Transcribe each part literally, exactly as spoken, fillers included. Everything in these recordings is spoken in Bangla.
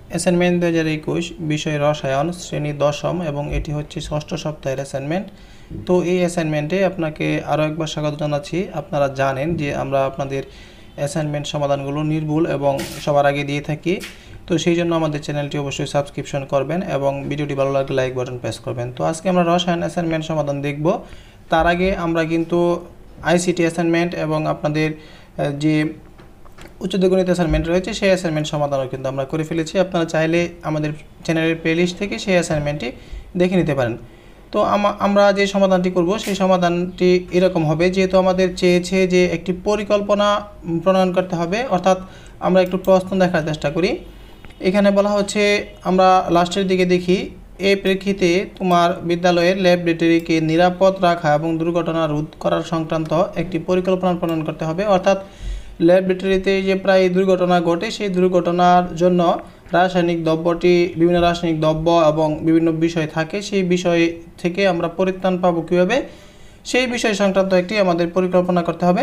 অ্যাসাইনমেন্ট দুই হাজার একুশ বিষয় রসায়ন শ্রেণী দশম এবং এটি হচ্ছে ষষ্ঠ সপ্তাহের অ্যাসাইনমেন্ট। তো এই অ্যাসাইনমেন্টে আপনাকে আরও একবার স্বাগত জানাচ্ছি। আপনারা জানেন যে আমরা আপনাদের অ্যাসাইনমেন্ট সমাধানগুলো নির্ভুল এবং সবার আগে দিয়ে থাকি। তো সেই জন্য আমাদের চ্যানেলটি অবশ্যই সাবস্ক্রিপশন করবেন এবং ভিডিওটি ভালো লাগলে লাইক বাটন প্রেস করবেন। তো আজকে আমরা রসায়ন অ্যাসাইনমেন্ট সমাধান দেখব। তার আগে আমরা কিন্তু আইসিটি অ্যাসাইনমেন্ট এবং আপনাদের যে উচ্চতর গণিত অ্যাসাইনমেন্ট রয়েছে সেই অ্যাসাইনমেন্ট সমাধানও কিন্তু আমরা করে ফেলেছি। আপনারা চাইলে আমাদের চ্যানেলের প্লেলিস্ট থেকে সেই অ্যাসাইনমেন্টটি দেখে নিতে পারেন। তো আমরা যে সমাধানটি করব সেই সমাধানটি এরকম হবে, যেহেতু আমাদের চেয়েছে যে একটি পরিকল্পনা প্রণয়ন করতে হবে, অর্থাৎ আমরা একটু প্রশ্ন দেখার চেষ্টা করি। এখানে বলা হচ্ছে, আমরা লাস্টের দিকে দেখি, এই প্রেক্ষিতে তোমার বিদ্যালয়ের ল্যাবরেটরিকে নিরাপদ রাখা এবং দুর্ঘটনা রোধ করার সংক্রান্ত একটি পরিকল্পনা প্রণয়ন করতে হবে। অর্থাৎ ল্যাবরেটরিতে যে প্রায় দুর্ঘটনা ঘটে সেই দুর্ঘটনার জন্য রাসায়নিক দ্রব্যটি বিভিন্ন রাসায়নিক দ্রব্য এবং বিভিন্ন বিষয় থাকে, সেই বিষয় থেকে আমরা পরিত্রাণ পাবো কীভাবে, সেই বিষয় সংক্রান্ত একটি আমাদের পরিকল্পনা করতে হবে।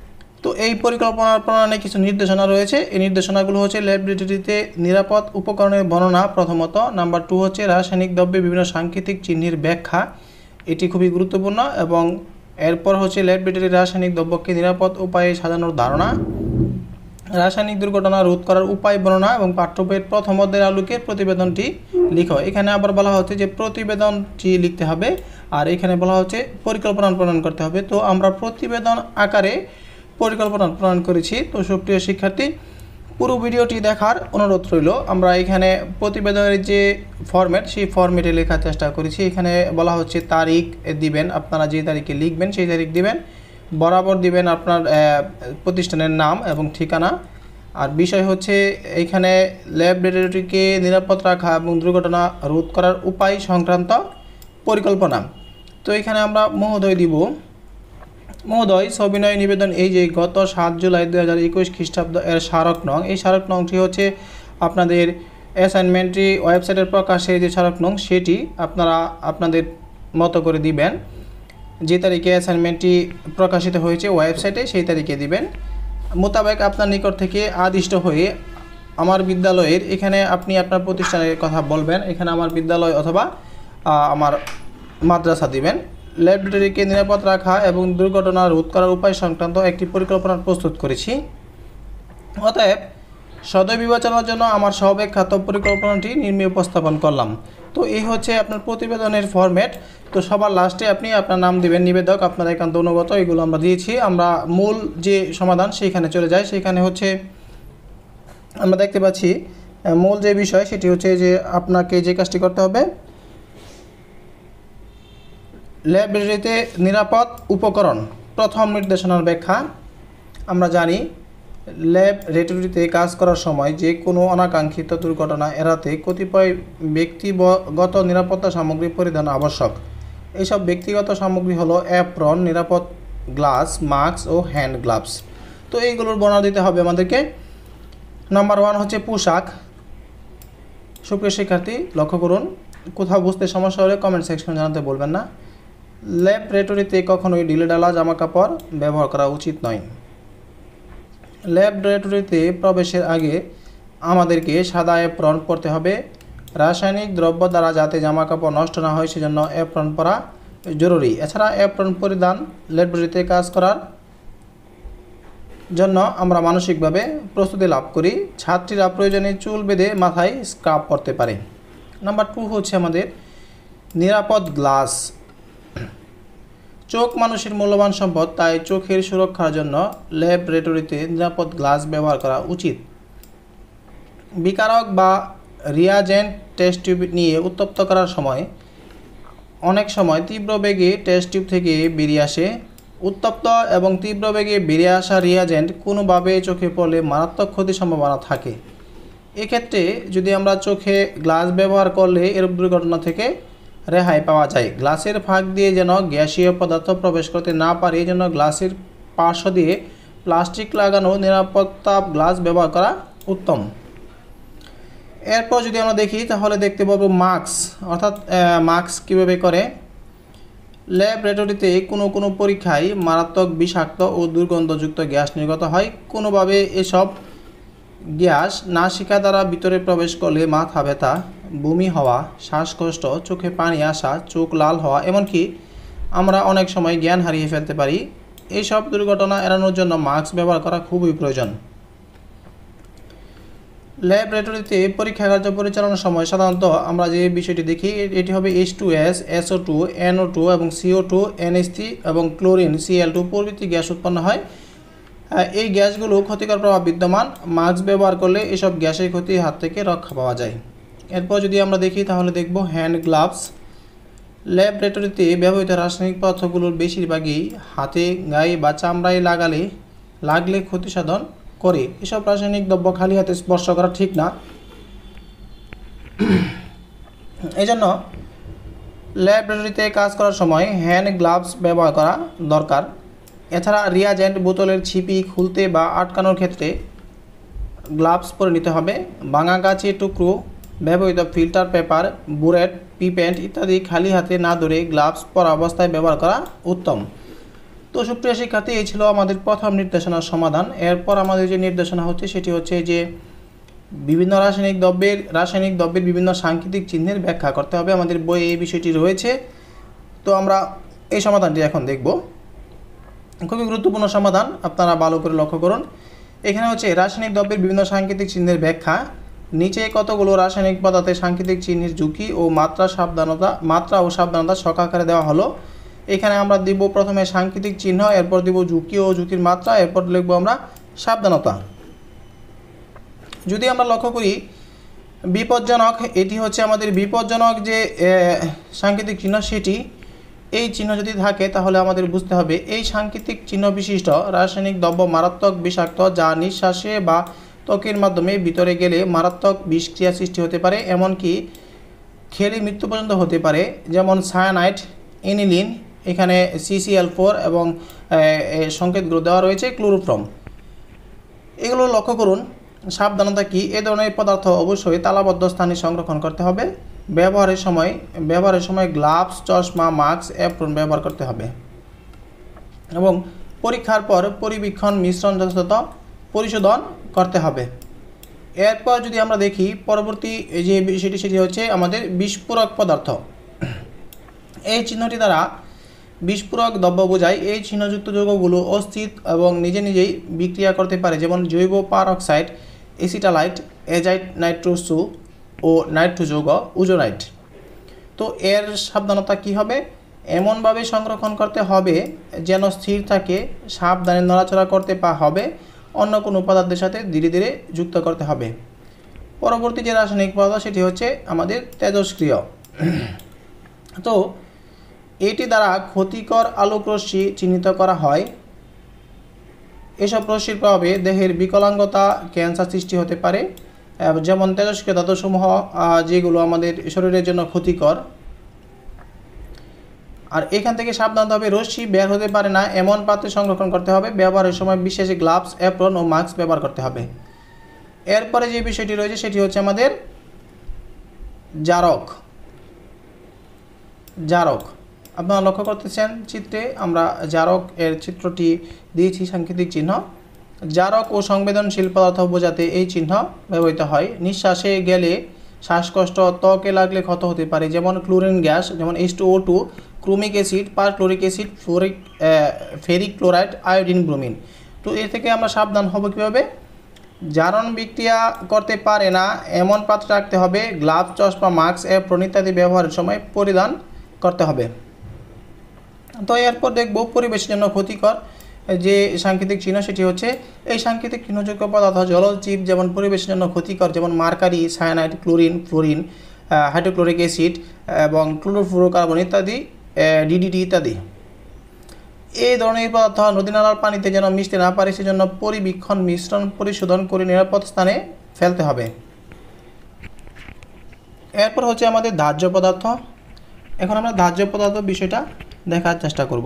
তো এই পরিকল্পনার প্রণয়নে কিছু নির্দেশনা রয়েছে। এই নির্দেশনাগুলো হচ্ছে ল্যাবরেটরিতে নিরাপদ উপকরণের বর্ণনা প্রথমত, নাম্বার টু হচ্ছে রাসায়নিক দ্রব্যে বিভিন্ন সাংকেতিক চিহ্নের ব্যাখ্যা, এটি খুবই গুরুত্বপূর্ণ, এবং এরপর হচ্ছে ল্যাবরেটরি রাসায়নিক দ্রব্যকে নিরাপদ উপায়ে সাজানোর ধারণা, রাসায়নিক দুর্ঘটনা রোধ করার উপায় বর্ণনা এবং পাঠ্যবইয়ের প্রথম অধ্যায়ের আলোকে প্রতিবেদনটি লিখো। এখানে আবার বলা হচ্ছে যে প্রতিবেদনটি লিখতে হবে, আর এখানে বলা হচ্ছে পরিকল্পনা প্রণয়ন করতে হবে। তো আমরা প্রতিবেদন আকারে পরিকল্পনা প্রণয়ন করেছি। তো সুপ্রিয় শিক্ষার্থী, পুরো ভিডিওটি দেখার অনুরোধ রইল। আমরা এখানে প্রতিবেদনের যে ফরম্যাট সেই ফরম্যাটে লেখার চেষ্টা করেছি। এখানে বলা হচ্ছে তারিখ দিবেন, আপনারা যে তারিখে লিখবেন সেই তারিখ দিবেন, বরাবর দিবেন আপনার প্রতিষ্ঠানের নাম এবং ঠিকানা, আর বিষয় হচ্ছে এখানে ল্যাবরেটরিকে নিরাপদ রাখা এবং দুর্ঘটনা রোধ করার উপায় সংক্রান্ত পরিকল্পনা। তো এখানে আমরা মহোদয় দিব। মহোদয়, সবিনয় নিবেদন এই যে গত সাত জুলাই দু হাজার একুশ খ্রিস্টাব্দ এর স্মারক নং, এই স্মারক নংটি হচ্ছে আপনাদের অ্যাসাইনমেন্টটি ওয়েবসাইটের প্রকাশে যে স্মারক নং সেটি আপনারা আপনাদের মতো করে দিবেন। যে তারিখে অ্যাসাইনমেন্টটি প্রকাশিত হয়েছে ওয়েবসাইটে সেই তারিখে দিবেন। মোতাবেক আপনার নিকট থেকে আদিষ্ট হয়ে আমার বিদ্যালয়ের, এখানে আপনি আপনার প্রতিষ্ঠানের কথা বলবেন, এখানে আমার বিদ্যালয় অথবা আমার মাদ্রাসা দিবেন। ল্যাবরেটরিকে নিরাপদ রাখা এবং দুর্ঘটনা রোধ করার উপায় সংক্রান্ত একটি পরিকল্পনা প্রস্তুত করেছি। অতএব সদয় বিবেচনার জন্য আমার সর্বাপেক্ষাত পরিকল্পনাটি নির্মী উপস্থাপন করলাম। তো এই হচ্ছে আপনার প্রতিবেদনের ফরম্যাট। তো সবার লাস্টে আপনি আপনার নাম দিবেন, নিবেদক, আপনার একান্ত অনুগত, এগুলো আমরা দিয়েছি। আমরা মূল যে সমাধান সেইখানে চলে যাই। সেখানে হচ্ছে আমরা দেখতে পাচ্ছি মূল যে বিষয় সেটি হচ্ছে যে আপনাকে যে কাজটি করতে হবে, ল্যাবরেটরিতে নিরাপদ উপকরণ প্রথম নির্দেশনার ব্যাখ্যা। আমরা জানি ল্যাবরেটরিতে কাজ করার সময় যে কোনো অনাকাঙ্ক্ষিত দুর্ঘটনা এড়াতে কতিপয় ব্যক্তিগত নিরাপত্তা সামগ্রী পরিধান আবশ্যক। এইসব ব্যক্তিগত সামগ্রী হলো অ্যাপ্রন, নিরাপদ গ্লাস, মাস্ক ও হ্যান্ড গ্লাভস। তো এইগুলোর বর্ণনা দিতে হবে আমাদেরকে। নাম্বার ওয়ান হচ্ছে পোশাক। সুপ্রিয় শিক্ষার্থী, লক্ষ্য করুন, কোথাও বুঝতে সমস্যা হলে কমেন্ট সেকশনে জানাতে বলবেন না। ল্যাবরেটরিতে কখনোই ঢিলেঢালা জামা কাপড় ব্যবহার করা উচিত নয়। ল্যাবরেটরিতে প্রবেশের আগে আমাদেরকে সাদা অ্যাপ্রন পরতে হবে। রাসায়নিক দ্রব্য দ্বারা যাতে জামা কাপড় নষ্ট না হয় সেজন্য অ্যাপ্রন পরা জরুরি। এছাড়া অ্যাপ্রন পরিধান ল্যাবরেটরিতে কাজ করার জন্য আমরা মানসিকভাবে প্রস্তুতি লাভ করি। ছাত্রীরা প্রয়োজনে চুল বেঁধে মাথায় স্কার্ফ পরতে পারে। নাম্বার টু হচ্ছে আমাদের নিরাপদ গ্লাস। চোখ মানুষের মূল্যবান সম্পদ, তাই চোখের সুরক্ষার জন্য ল্যাবরেটরিতে নিরাপদ গ্লাস ব্যবহার করা উচিত। বিকারক বা রিয়াজেন্ট টেস্ট টিউব নিয়ে উত্তপ্ত করার সময় অনেক সময় তীব্র বেগে টেস্ট টিউব থেকে বেরিয়ে আসে। উত্তপ্ত এবং তীব্র বেগে বেরিয়ে আসা রিয়াজেন্ট কোনোভাবে চোখে পড়লে মারাত্মক ক্ষতির সম্ভাবনা থাকে। এক্ষেত্রে যদি আমরা চোখে গ্লাস ব্যবহার করলে এরূপ দুর্ঘটনা থেকে রেহাই পাওয়া যায়। গ্লাসের ফাঁক দিয়ে যেন গ্যাসীয় পদার্থ প্রবেশ করতে না পারে, এই জন্য গ্লাসের পার্শ্ব দিয়ে প্লাস্টিক লাগানো নিরাপত্তা গ্লাস ব্যবহার করা উত্তম। এরপর যদি আমরা দেখি তাহলে দেখতে পাবো মাস্ক, অর্থাৎ মাস্ক কীভাবে করে। ল্যাবরেটরিতে কোনো কোনো পরীক্ষায় মারাত্মক বিষাক্ত ও দুর্গন্ধযুক্ত গ্যাস নির্গত হয়। কোনোভাবে এসব গ্যাস নাসিকা দ্বারা ভিতরে প্রবেশ করলে মাথা ব্যথা, বমি হওয়া, শ্বাসকষ্ট, চোখে পানি আসা, চোখ লাল হওয়া, এমনকি আমরা অনেক সময় জ্ঞান হারিয়ে ফেলতে পারি। এইসব দুর্ঘটনা এড়ানোর জন্য মাস্ক ব্যবহার করা খুবই প্রয়োজন। ল্যাবরেটরিতে পরীক্ষাগার পরিচালনার সময় সাধারণত আমরা যে বিষয়টি দেখি এটি হবে H two S, S O two, N O two এবং C O two, N H three এবং ক্লোরিন, সি এল টু প্রভৃতি গ্যাস উৎপন্ন হয়। এই গ্যাসগুলো ক্ষতিকর প্রভাব বিদ্যমান। মাস্ক ব্যবহার করলে এসব গ্যাসের ক্ষতির হাত থেকে রক্ষা পাওয়া যায়। এরপর যদি আমরা দেখি তাহলে দেখব হ্যান্ড গ্লাভস। ল্যাবরেটরিতে ব্যবহৃত রাসায়নিক পদার্থগুলোর বেশিরভাগই হাতে, গায়ে বা চামড়ায় লাগালে লাগলে ক্ষতি সাধন করে। এসব রাসায়নিক দ্রব্য খালি হাতে স্পর্শ করা ঠিক না। এই জন্য ল্যাবরেটরিতে কাজ করার সময় হ্যান্ড গ্লাভস ব্যবহার করা দরকার। এছাড়া রিয়াজেন্ট বোতলের ছিপি খুলতে বা আটকানোর ক্ষেত্রে গ্লাভস পরে নিতে হবে। ভাঙা গাছের টুকরো, ব্যবহৃত ফিল্টার পেপার, বুলেট, পিপেন্ট ইত্যাদি খালি হাতে না ধরে গ্লাভস পরা অবস্থায় ব্যবহার করা উত্তম। তো সুপ্রিয় শিক্ষার্থী, এই ছিল আমাদের প্রথম নির্দেশনার সমাধান। এরপর আমাদের যে নির্দেশনা হচ্ছে সেটি হচ্ছে যে বিভিন্ন রাসায়নিক দ্রব্যের রাসায়নিক দ্রব্যের বিভিন্ন সাংকেতিক চিহ্নের ব্যাখ্যা করতে হবে। আমাদের বইয়ে এই বিষয়টি রয়েছে। তো আমরা এই সমাধানটি এখন দেখব। খুবই গুরুত্বপূর্ণ সমাধান, আপনারা ভালো করে লক্ষ্য করুন। এখানে হচ্ছে রাসায়নিক দ্রব্যের বিভিন্ন সাংকেতিক চিহ্নের ব্যাখ্যা। নিচে কতগুলো রাসায়নিক পদার্থের সাংকেতিক চিহ্নের ঝুঁকি ও মাত্রা সাবধানতা মাত্রা ও সাবধানতা ছক আকারে দেওয়া হলো। এখানে আমরা দিব প্রথমে সাংকেতিক চিহ্ন, এরপর দিব ঝুঁকি ও ঝুঁকির মাত্রা, এরপর লিখব আমরা সাবধানতা। যদি আমরা লক্ষ্য করি বিপজ্জনক, এটি হচ্ছে আমাদের বিপজ্জনক যে সাংকেতিক চিহ্ন সেটি। এই চিহ্ন যদি থাকে তাহলে আমাদের বুঝতে হবে এই সাংকেতিক চিহ্ন বিশিষ্ট রাসায়নিক দ্রব্য মারাত্মক বিষাক্ত, যা নিঃশ্বাসে বা ত্বকের মাধ্যমে ভিতরে গেলে মারাত্মক বিষক্রিয়া সৃষ্টি হতে পারে, এমনকি খেলে মৃত্যু পর্যন্ত হতে পারে। যেমন সায়ানাইড, এনিলিন, এখানে সি সি এল ফোর এবং সংকেতগুলো দেওয়া রয়েছে ক্লোরোফর্ম। এগুলো লক্ষ্য করুন। সাবধানতা কি? এ ধরনের পদার্থ অবশ্যই তালাবদ্ধ স্থানে সংরক্ষণ করতে হবে। ব্যবহারের সময় ব্যবহারের সময় গ্লাভস, চশমা, মাস্ক, অ্যাপ্রন ব্যবহার করতে হবে এবং পরীক্ষার পর পরিবীক্ষণ মিশ্রণ যথাযথ পরিশোধন করতে হবে। এরপর যদি আমরা দেখি পরবর্তী যে বিষয়টি সেটি হচ্ছে আমাদের বিস্ফোরক পদার্থ। এই চিহ্নটি দ্বারা বিস্ফোরক দ্রব্য বোঝায়। এই চিহ্নযুক্ত যৌগগুলো অস্থির এবং নিজে নিজেই বিক্রিয়া করতে পারে, যেমন জৈব পারঅক্সাইড, এসিটালাইট, এজাইট, নাইট্রোসু ও নাইট্রো যৌগ, ওজোনাইট। তো এর সাবধানতা কি হবে? এমনভাবে সংরক্ষণ করতে হবে যেন স্থির থাকে, সাবধানে নড়াচড়া করতে পা হবে, অন্য কোনো পদার্থের সাথে ধীরে ধীরে যুক্ত করতে হবে। পরবর্তী যে রাসায়নিক পদার্থ সেটি হচ্ছে আমাদের তেজস্ক্রিয়। তো এটি দ্বারা ক্ষতিকর আলোক রশ্মি চিহ্নিত করা হয়। এসব রশ্মির প্রভাবে দেহের বিকলাঙ্গতা, ক্যান্সার সৃষ্টি হতে পারে। যেমন তেজস্ক্রিয় ধাতুসমূহ যেগুলো আমাদের শরীরের জন্য ক্ষতিকর। আর এখান থেকে সাবধান হবে, রশ্মি বের হতে পারে না এমন পাত্রে সংরক্ষণ করতে হবে। ব্যবহারের সময় বিশেষ গ্লাভস, অ্যাপ্রন ও মাস্ক ব্যবহার করতে হবে। এরপরে যে বিষয়টি রয়েছে সেটি হচ্ছে আমাদের জারক। জারক আপনারা লক্ষ্য করতেছেন চিত্রে, আমরা জারক এর চিত্রটি দিয়েছি সাংকেতিক চিহ্ন। জারক ও সংবেদনশীল পদার্থ বোঝাতে এই চিহ্ন ব্যবহৃত হয়। নিঃশ্বাসে গেলে, শ্বাসকষ্ট, ত্বকে লাগলে ক্ষত হতে পারে, যেমন ক্লোরিন গ্যাস, যেমন H two O two, chromic acid, perchloric acid, fluoric ferric chloride, iodine, bromine. তো এর থেকে আমরা সাবধান হব কীভাবে? জারণ বিক্রিয়া করতে পারে না এমন পাত্রে রাখতে হবে। গ্লাভস, চশমা, মাস্ক, অ্যাপ্রন ইত্যাদি ব্যবহারের সময় পরিধান করতে হবে। তো এরপর দেখব পরিবেশের জন্য ক্ষতিকর যে সাংকেতিক চিহ্ন সেটি হচ্ছে এই সাংকেতিক চিহ্নযোগ্য পদার্থ জলজ জীব যেমন পরিবেশের জন্য ক্ষতিকর, যেমন mercury, cyanide, chlorine, fluorine, hydrochloric acid এবং ক্লোরোফ্লোরোকার্বন ইত্যাদি, ডিডিটি ইত্যাদি। এই ধরনের পদার্থ নদী নালার পানিতে যেন মিশতে না পারে সেজন্য পরিবীক্ষণ মিশ্রণ পরিশোধন করে নিরাপদ স্থানে ফেলতে হবে। এরপর হচ্ছে আমাদের দাহ্য পদার্থ। এখন আমরা দাহ্য পদার্থ বিষয়টা দেখার চেষ্টা করব।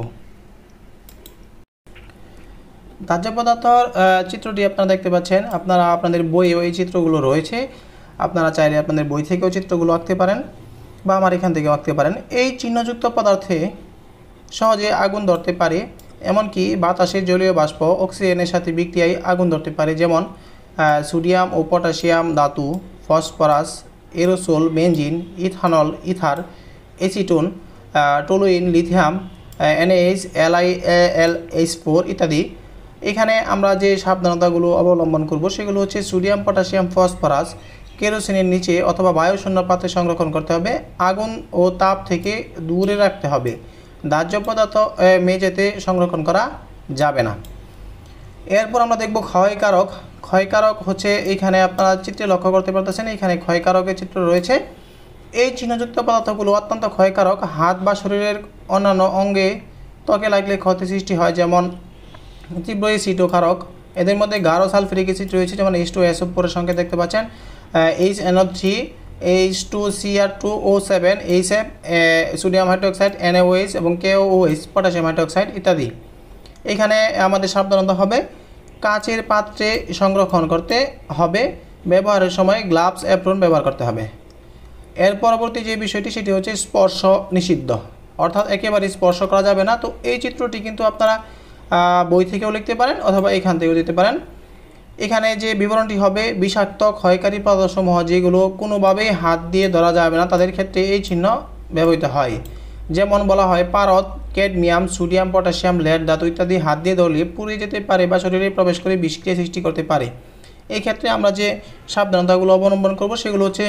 দাহ্য পদার্থর চিত্রটি আপনারা দেখতে পাচ্ছেন। আপনারা আপনাদের বইয়ে এই চিত্রগুলো রয়েছে, আপনারা চাইলে আপনাদের বই থেকেও চিত্রগুলো আঁকতে পারেন বা আমার এখান থেকেও আঁকতে পারেন। এই চিহ্নযুক্ত পদার্থে সহজে আগুন ধরতে পারে, এমনকি বাতাসে জলীয় বাষ্প অক্সিজেনের সাথে বিক্রিয়ায় আগুন ধরতে পারে, যেমন সোডিয়াম ও পটাশিয়াম ধাতু, phosphorus, aerosol, benzene, ethanol, ether, acetone, toluene, lithium, N H, L I, L H four ইত্যাদি। এখানে আমরা যে সাবধানতাগুলো অবলম্বন করব সেগুলো হচ্ছে সোডিয়াম, পটাশিয়াম, ফসফরাস কেরোসিনের নিচে অথবা বায়ুশূন্য পাত্রে সংরক্ষণ করতে হবে। আগুন ও তাপ থেকে দূরে রাখতে হবে। দাহ্য পদার্থ মেঝেতে সংরক্ষণ করা যাবে না। এরপর আমরা দেখব ক্ষয়কারক। ক্ষয়কারক হচ্ছে এখানে আপনারা চিত্রে লক্ষ্য করতে পারতেছেন, এখানে ক্ষয়কারকের চিত্র রয়েছে। এই চিহ্নযুক্ত পদার্থগুলো অত্যন্ত ক্ষয়কারক। হাত বা শরীরের অন্যান্য অঙ্গে ত্বকে লাগলে ক্ষতি সৃষ্টি হয়, যেমন তীব্র অ্যাসিড ও ক্ষারক। এদের মধ্যে গাঢ় সালফিউরিক অ্যাসিড রয়েছে, যেমন H two S O four এর সংকেত দেখতে পাচ্ছেন, H N O three, H two C R two O seven, H F, sodium hydroxide, N A O H এবং K O H, potassium hydroxide ইত্যাদি। এখানে আমাদের সাবধানতা হবে, কাচের পাত্রে সংরক্ষণ করতে হবে। ব্যবহারের সময় গ্লাভস, অ্যাপ্রন ব্যবহার করতে হবে। এর পরবর্তী যে বিষয়টি সেটি হচ্ছে স্পর্শ নিষিদ্ধ, অর্থাৎ একেবারে স্পর্শ করা যাবে না। তো এই চিত্রটি কিন্তু আপনারা বই থেকেও লিখতে পারেন অথবা এখান থেকেও দিতে পারেন। এখানে যে বিবরণটি হবে, বিষাক্ত ক্ষয়কারী পদার্থসমূহ যেগুলো কোনোভাবেই হাত দিয়ে ধরা যাবে না তাদের ক্ষেত্রে এই চিহ্ন ব্যবহৃত হয়। যেমন বলা হয় পারদ, ক্যাডমিয়াম, সোডিয়াম, পটাশিয়াম, লেড ধাতু ইত্যাদি হাত দিয়ে ধরলে পুড়ে যেতে পারে বা শরীরে প্রবেশ করে বিষক্রিয়া সৃষ্টি করতে পারে। এই ক্ষেত্রে আমরা যে সাবধানতাগুলো অবলম্বন করব সেগুলো হচ্ছে,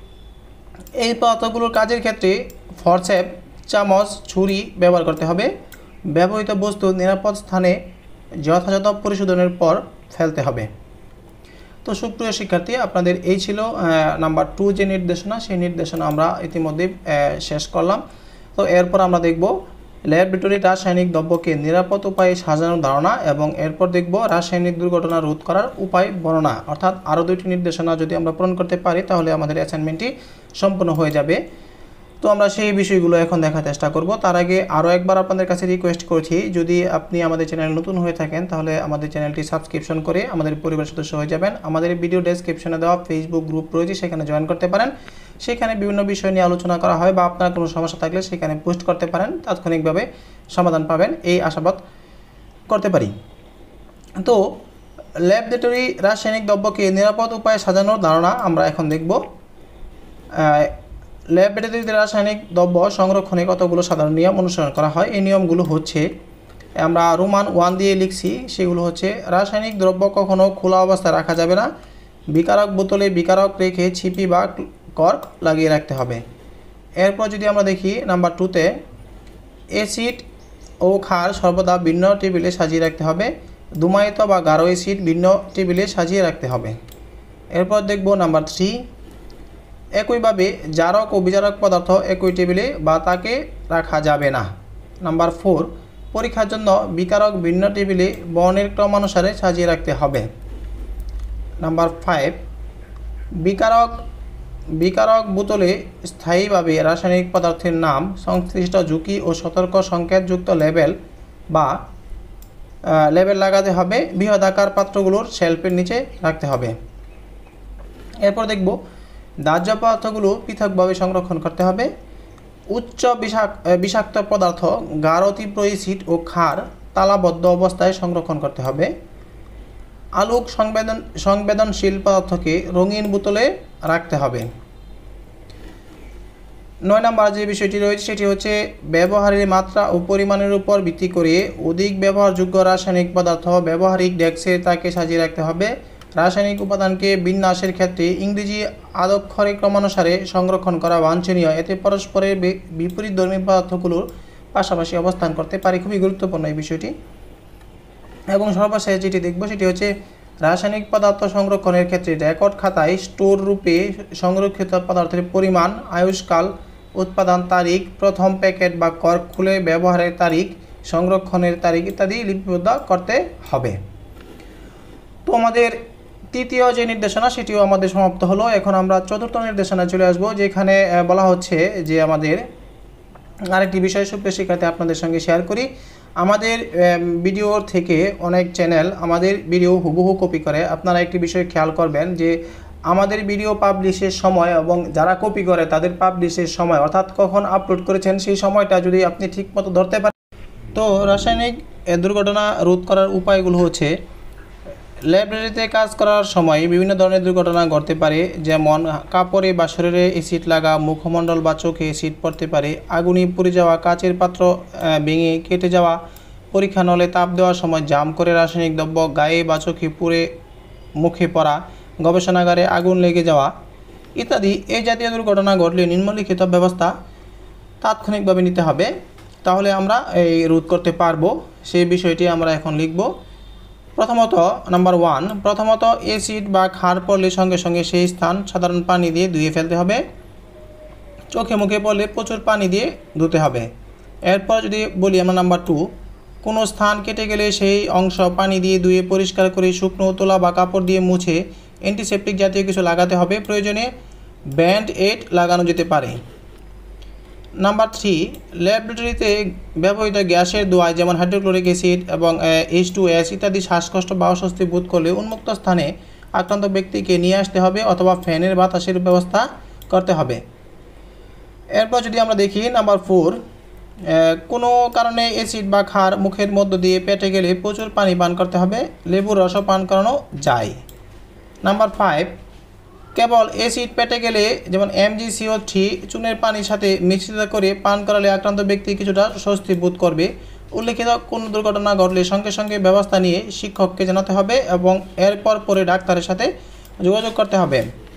এই পদার্থগুলোর কাজের ক্ষেত্রে ফরসেপ, চামচ, ছুরি ব্যবহার করতে হবে। ব্যবহৃত বস্তু নিরাপদ স্থানে যথাযথ পরিশোধনের পর ফেলতে হবে। তো সুপ্রিয় শিক্ষার্থী, আপনাদের এই ছিল নাম্বার টু যে নির্দেশনা, সেই নির্দেশনা আমরা ইতিমধ্যে শেষ করলাম। তো এরপর আমরা দেখব ল্যাবরেটরি রাসায়নিক দ্রব্যকে নিরাপদ উপায়ে সাজানোর ধারণা এবং এরপর দেখব রাসায়নিক দুর্ঘটনা রোধ করার উপায় বর্ণনা। অর্থাৎ আরও দুইটি নির্দেশনা যদি আমরা পূরণ করতে পারি তাহলে আমাদের অ্যাসাইনমেন্টটি সম্পূর্ণ হয়ে যাবে। তো আমরা সেই বিষয়গুলো এখন দেখার চেষ্টা করব। তার আগে আরও একবার আপনাদের কাছে রিকোয়েস্ট করছি, যদি আপনি আমাদের চ্যানেল নতুন হয়ে থাকেন তাহলে আমাদের চ্যানেলটি সাবস্ক্রিপশন করে আমাদের পরিবার সদস্য হয়ে যাবেন। আমাদের ভিডিও ডেসক্রিপশনে দেওয়া ফেসবুক গ্রুপ রয়েছে, সেখানে জয়েন করতে পারেন। সেখানে বিভিন্ন বিষয় নিয়ে আলোচনা করা হয় বা আপনার কোনো সমস্যা থাকলে সেখানে পোস্ট করতে পারেন, তাৎক্ষণিকভাবে সমাধান পাবেন এই আশাবাদ করতে পারি। তো ল্যাবরেটরি রাসায়নিক দ্রব্যকে নিরাপদ উপায়ে সাজানোর ধারণা আমরা এখন দেখব। ল্যাবরেটরিতে রাসায়নিক দ্রব্য সংরক্ষণে কতগুলো সাধারণ নিয়ম অনুসরণ করা হয়। এই নিয়মগুলো হচ্ছে, আমরা রোমান ওয়ান দিয়ে লিখছি, সেগুলো হচ্ছে রাসায়নিক দ্রব্য কখনো খোলা অবস্থায় রাখা যাবে না। বিকারক বোতলে বিকারক রেখে ছিপি বা কর্ক লাগিয়ে রাখতে হবে। এরপর যদি আমরা দেখি নাম্বার টুতে, অ্যাসিড ও ক্ষার সর্বদা ভিন্ন টেবিলে সাজিয়ে রাখতে হবে। ধূমায়িত বা গাঢ় অ্যাসিড ভিন্ন টেবিলে সাজিয়ে রাখতে হবে। এরপর দেখব নাম্বার থ্রি, একইভাবে জারক ও বিজারক পদার্থ একই টেবিলে বা তাকে রাখা যাবে না। নাম্বার ফোর, পরীক্ষার জন্য বিকারক ভিন্ন টেবিলে বর্ণের ক্রমানুসারে সাজিয়ে রাখতে হবে। নাম্বার ফাইভ, বিকারক বিকারক বোতলে স্থায়ীভাবে রাসায়নিক পদার্থের নাম, সংশ্লিষ্ট ঝুঁকি ও সতর্ক সংকেতযুক্ত লেবেল বা লেবেল লাগাতে হবে। বৃহদাকার পাত্রগুলোর শেলফের নিচে রাখতে হবে। এরপর দেখব দাহ্য পদার্থগুলো পৃথকভাবে সংরক্ষণ করতে হবে। উচ্চ বিষাক্ত পদার্থ, গাঢ় তীব্র অ্যাসিড ও ক্ষার তালাবদ্ধ অবস্থায় সংরক্ষণ করতে হবে। আলোক সংবেদন সংবেদনশীল পদার্থকে রঙিন বোতলে রাখতে হবে। নয় নম্বর যে বিষয়টি রয়েছে সেটি হচ্ছে ব্যবহারের মাত্রা ও পরিমাণের উপর ভিত্তি করে অধিক ব্যবহারযোগ্য রাসায়নিক পদার্থ ব্যবহারিক ডেস্কে তাকে সাজিয়ে রাখতে হবে। রাসায়নিক উপাদানকে বিন্যাসের ক্ষেত্রে ইংরেজি আদক্ষরে ক্রমানুসারে সংরক্ষণ করা বাঞ্ছনীয়। এতে পরস্পরের বিপরীতধর্মী পদার্থগুলোর পাশাপাশি অবস্থান করতে পারে। খুবই গুরুত্বপূর্ণ এই বিষয়টি। এবং সর্বশেষ যেটি দেখব সেটি হচ্ছে রাসায়নিক পদার্থ সংরক্ষণের ক্ষেত্রে রেকর্ড খাতায় স্টোর রূপে সংরক্ষিত পদার্থের পরিমাণ, আয়ুষ্কাল, উৎপাদন তারিখ, প্রথম প্যাকেট বা কর্ক খুলে ব্যবহারের তারিখ, সংরক্ষণের তারিখ ইত্যাদি লিপিবদ্ধ করতে হবে। তো আমাদের তৃতীয় যে নির্দেশনা সেটিও আমাদের সমাপ্ত হলো। এখন আমরা চতুর্থ নির্দেশনায় চলে আসব, যেখানে বলা হচ্ছে যে আমাদের আরেকটি বিষয় সুপ্রিয় শিক্ষার্থী আপনাদের সঙ্গে শেয়ার করি। আমাদের ভিডিওর থেকে অনেক চ্যানেল আমাদের ভিডিও হুবহু কপি করে। আপনারা একটি বিষয় খেয়াল করবেন যে আমাদের ভিডিও পাবলিশের সময় এবং যারা কপি করে তাদের পাবলিশের সময়, অর্থাৎ কখন আপলোড করেছেন সেই সময়টা যদি আপনি ঠিকমতো ধরতে পারেন। তো রাসায়নিক দুর্ঘটনা রোধ করার উপায়গুলো হচ্ছে, লাইব্রেরিতে কাজ করার সময় বিভিন্ন ধরনের দুর্ঘটনা ঘটতে পারে, যেমন কাপড়ে বা শরীরে অ্যাসিড লাগা, মুখমণ্ডল বা চোখে অ্যাসিড পড়তে পারে, আগুনে পুড়ে যাওয়া, কাচের পাত্র ভেঙে কেটে যাওয়া, পরীক্ষা নলে তাপ দেওয়ার সময় জাম করে রাসায়নিক দ্রব্য গায়ে বা চোখে পুড়ে মুখে পড়া, গবেষণাগারে আগুন লেগে যাওয়া ইত্যাদি। এই জাতীয় দুর্ঘটনা ঘটলে নিম্নলিখিত ব্যবস্থা তাৎক্ষণিকভাবে নিতে হবে, তাহলে আমরা এই রোধ করতে পারবো। সেই বিষয়টি আমরা এখন লিখব। প্রথমত নাম্বার ওয়ান, প্রথমত অ্যাসিড বা ক্ষার পড়লে সঙ্গে সঙ্গে সেই স্থান সাধারণ পানি দিয়ে ধুয়ে ফেলতে হবে। চোখে মুখে পড়লে প্রচুর পানি দিয়ে ধুতে হবে। এরপর যদি বলি আমরা নাম্বার টু, কোনো স্থান কেটে গেলে সেই অংশ পানি দিয়ে ধুয়ে পরিষ্কার করে শুকনো তোলা বা কাপড় দিয়ে মুছে অ্যান্টিসেপটিক জাতীয় কিছু লাগাতে হবে। প্রয়োজনে ব্যান্ড এড লাগানো যেতে পারে। নাম্বার থ্রি, ল্যাবরেটরিতে ব্যবহৃত গ্যাসের ধোঁয়ায় যেমন হাইড্রোক্লোরিক অ্যাসিড এবং এইচ টু এস ইত্যাদি শ্বাসকষ্ট বা অস্বস্তি বোধ করলে উন্মুক্ত স্থানে আক্রান্ত ব্যক্তিকে নিয়ে আসতে হবে অথবা ফ্যানের বাতাসের ব্যবস্থা করতে হবে। এরপর যদি আমরা দেখি নাম্বার ফোর, কোনো কারণে অ্যাসিড বা ক্ষার মুখের মধ্য দিয়ে পেটে গেলে প্রচুর পানি পান করতে হবে। লেবুর রসও পান করানো যায়। নাম্বার ফাইভ, কেবল অ্যাসিড পেটে গেলে যেমন এমজিসিও থ্রি চুনের পানির সাথে মিশ্রিত করে পান করালে আক্রান্ত ব্যক্তি কিছুটা স্বস্তি বোধ করবে। উল্লেখিত কোনো দুর্ঘটনা ঘটলে সঙ্গে সঙ্গে ব্যবস্থা নিয়ে শিক্ষককে জানাতে হবে এবং এরপর পরে ডাক্তারের সাথে যোগাযোগ করতে হবে।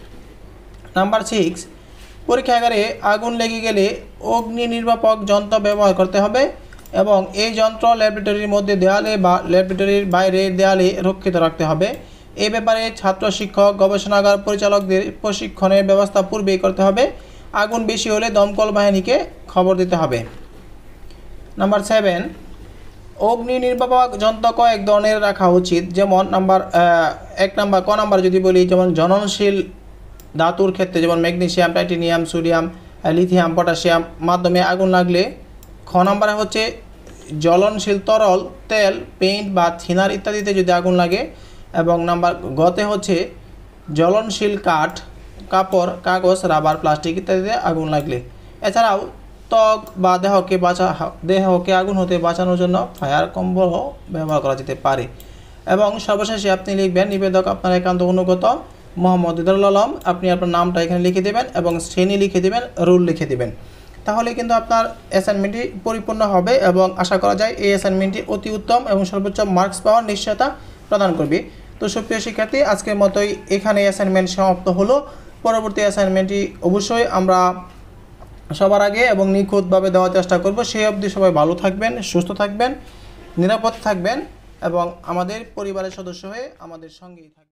নাম্বার সিক্স, পরীক্ষাগারে আগুন লেগে গেলে অগ্নি নির্বাপক যন্ত্র ব্যবহার করতে হবে এবং এই যন্ত্র ল্যাবরেটরির মধ্যে দেয়ালে বা ল্যাবরেটরির বাইরে দেয়ালে রক্ষিত রাখতে হবে। এ ব্যাপারে ছাত্র শিক্ষক গবেষণাগার পরিচালকদের প্রশিক্ষণের ব্যবস্থা পূর্বেই করতে হবে। আগুন বেশি হলে দমকল বাহিনীকে খবর দিতে হবে। নাম্বার সেভেন, অগ্নি নির্বাপক যন্ত্র কয়েক ধরনের রাখা উচিত, যেমন নাম্বার এক নাম্বার ক নাম্বার যদি বলি, যেমন জ্বলনশীল ধাতুর ক্ষেত্রে যেমন magnesium, titanium, sodium, lithium, potassium মাধ্যমে আগুন লাগলে। খ নাম্বারে হচ্ছে জ্বলনশীল তরল, তেল, পেইন্ট বা থিনার ইত্যাদিতে যদি আগুন লাগে। এবং নাম্বার গতে হচ্ছে জ্বলনশীল কাঠ, কাপড়, কাগজ, রাবার, প্লাস্টিক ইত্যাদিতে আগুন লাগলে। এছাড়াও ত্বক বা দেহকে বাঁচা দেহকে আগুন হতে বাঁচানোর জন্য ফায়ার কম্বলও ব্যবহার করা যেতে পারে। এবং সর্বশেষে আপনি লিখবেন নিবেদক আপনার একান্ত অনুগত মোহাম্মদ ইদারুল আলম। আপনি আপনার নামটা এখানে লিখে দেবেন এবং শ্রেণী লিখে দেবেন, রোল লিখে দেবেন। তাহলে কিন্তু আপনার অ্যাসাইনমেন্টটি পরিপূর্ণ হবে এবং আশা করা যায় এই অ্যাসাইনমেন্টটি অতি উত্তম এবং সর্বোচ্চ মার্কস পাওয়ার নিশ্চয়তা প্রদান করবে। তো সুপ্রিয় শিক্ষার্থী, আজকের মতোই এখানে অ্যাসাইনমেন্ট সমাপ্ত হলো। পরবর্তী অ্যাসাইনমেন্টটি অবশ্যই আমরা সবার আগে এবং নিখুঁতভাবে দেওয়ার চেষ্টা করব। সেই অবধি সবাই ভালো থাকবেন, সুস্থ থাকবেন, নিরাপদ থাকবেন এবং আমাদের পরিবারের সদস্য হয়ে আমাদের সঙ্গেই থাকবেন।